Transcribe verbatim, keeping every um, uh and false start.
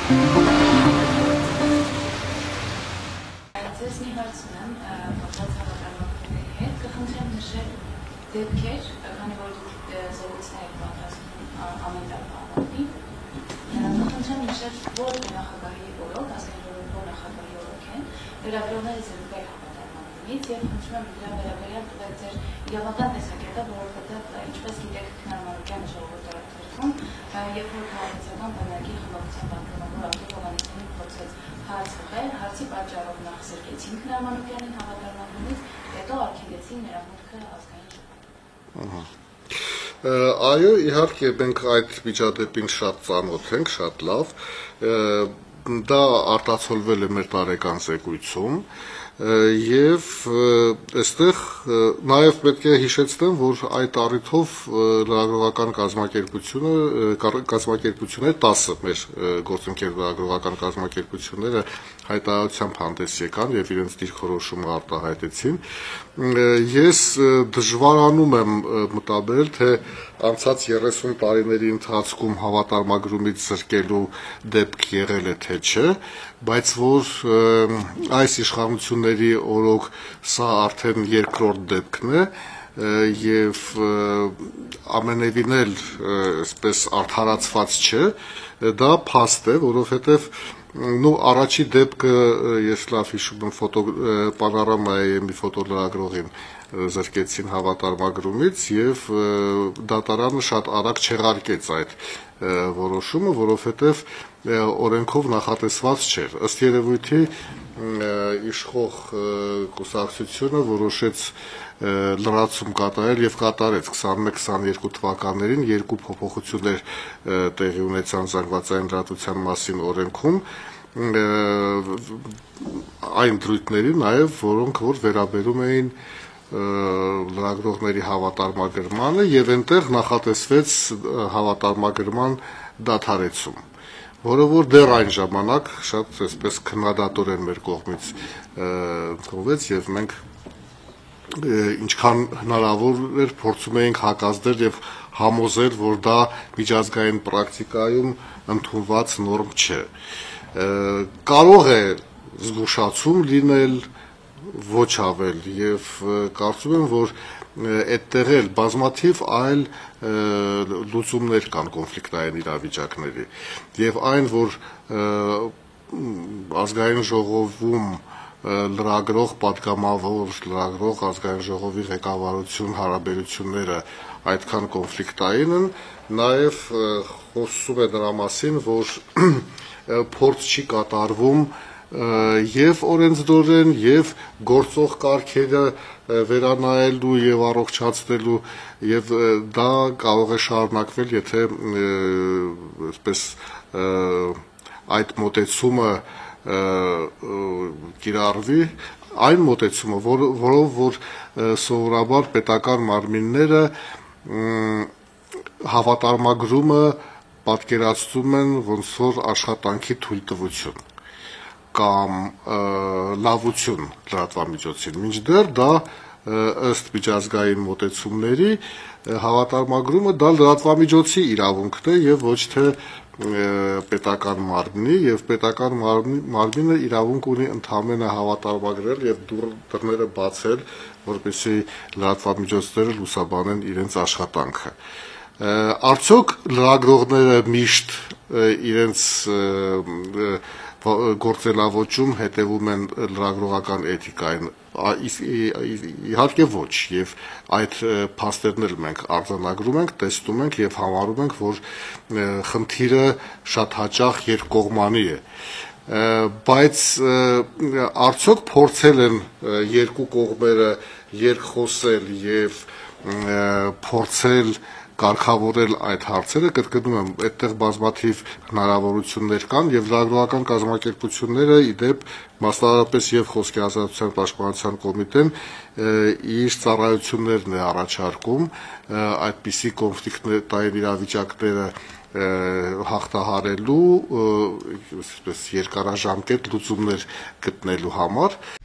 Ձեզ մի հարց ունեմ, կապված հավատարմագրերի հետ, կխնդրեմ նշել դեպքեր, քանի որ դուք զրույցներ եք պատրաստում ամեն տարվա ավարտին, կխնդրեմ նշել որ նախագահի օրոք, ազգային ժողովի որ նախագահի օրոք են, վերագրողները զրկվել հավատարմագրից և խնդրում եմ դրա վերաբերյալ տվեք ձեր իրավական տեսակետը, որովհետև ինչպես գիտեք Քնարմանուկյանը ժողովրդարակներում, երբ որ քաղաքացիական բանակի խմբակցության պատգամավոր Արտուր Հովհաննիսյանին փորձեց հարց ուղղել, հարցի պատճառով նախ զրկեցին Քնարմանուկյանին հավատարմագրից, հետո արգելեցին նրա մուտքը ազգային ժողով։ Այո, իհարկե մենք այդ միջադեպին շատ ծանոթ ենք, շատ լավ, դա արտացոլվել է մեր տարեկան զեկույցում և այստեղ նաև պետք է հիշեցնեմ, որ այդ առիթով լրագրողական կազմակերպությունները տասը մեր գործընկեր լրագրողական կազմակերպությունները հայտարարությամբ հանդես եկան և իրենց դիրքորոշումը արտահայտեցին։ Ես դժվարանում եմ մտաբերել, թե անցած երեսուն տարիների ընթացքում հավատարմագրումից զրկելու դեպք եղել է թե չէ, բայց որ այս իշխանությունների օրոք սա արդեն երկրորդ դեպքն է և ամենևին էլ այսպես արդարացված չէ, դա փաստ է, որովհետև նու առաջի դեպքը ես լավ հիշում եմ պանորամայի մի ֆոտոլրագրողին զրկեցին հավատարմագրումից և դատարանը շատ արագ չեղարկեց այդ որոշումը, որովհետև օրենքով նախատեսված չէր։ Ըստ երևույթի իշխող կուսակցությունը որոշեց լրացում կատարել և կատարեց քսանմեկ քսաներկու թվականներին երկու փոփոխություններ տեղի ունեցան զանգվածային լրատվության մասին օրենքում, այն դրույթների նաև, որոնք որ վերաբերում էին լրագրողների հավատարմագրմանը և այնտեղ նախատեսվեց հավատարմագրման դադարեցում, որը որ դեռ այն ժամանակ շատ այսպես քննադատորեն մեր կողմից ընդունվեց և մենք ինչքան հնարավոր էր փորձում էինք հակազդել և համոզել, որ դա միջազգային պրակտիկայում ընդունված նորմ չէ։ Կարող է զգուշացում լինել, ոչ ավել և կարծում եմ, որ այդտեղ էլ բազմաթիվ այլ լուծումներ կան կոնֆլիկտային իրավիճակների և այն, որ ազգային ժողովում լրագրող, պատգամավոր լրագրող, ազգային ժողովի ղեկավարություն հարաբերությունները այդքան կոնֆլիկտային են, նաև խոսում է նրա մասին, որ փորձ չի կատարվում և օրենսդրորեն և գործող կարգերը վերանայելու և առողջացնելու և դա կարող է շարունակվել, եթե այդ մոտեցումը կիրառվի, այն մոտեցումը, որով որ սովորաբար պետական մարմինները հավատարմագրումը պատկերացնում են ոնց որ աշխատանքի թույլտվություն կամ լավություն լրատվամիջոցին, մինչդեռ դա ըստ միջազգային մոտեցումների հավատարմագրումը դա լրատվամիջոցի իրավունքն է և ոչ թե պետական մարմնի և պետական մարմինը իրավունք ունի ընդամենը հավատարմագրել և դռները բացել, որպեսզի լրատվամիջոցները լուսաբանեն իրենց աշխատանքը։ Արդյոք լրագրողները միշտ իրենց գործելավոճում հետևում են լրագրողական էթիկային, իհարկե ոչ, և այդ փաստերն էլ մենք արձանագրում ենք, տեսնում ենք և համարում ենք, որ խնդիրը շատ հաճախ երկկողմանի է, բայց արդյոք փորձել են երկու կողմերը երկխոսել և փորձել կարգավորել այդ հարցերը, կրկնում եմ, այդտեղ բազմաթիվ հնարավորություններ կան և լրագրողական կազմակերպությունները ի դեպ մասնավորապես և խոսքի ազատության պաշտպանության կոմիտեն իր ծառայություններն է առաջարկում այդպիսի կոնֆլիկտային իրավիճակները հաղթահարելու երկարաժամկետ լուծումներ գտնելու համար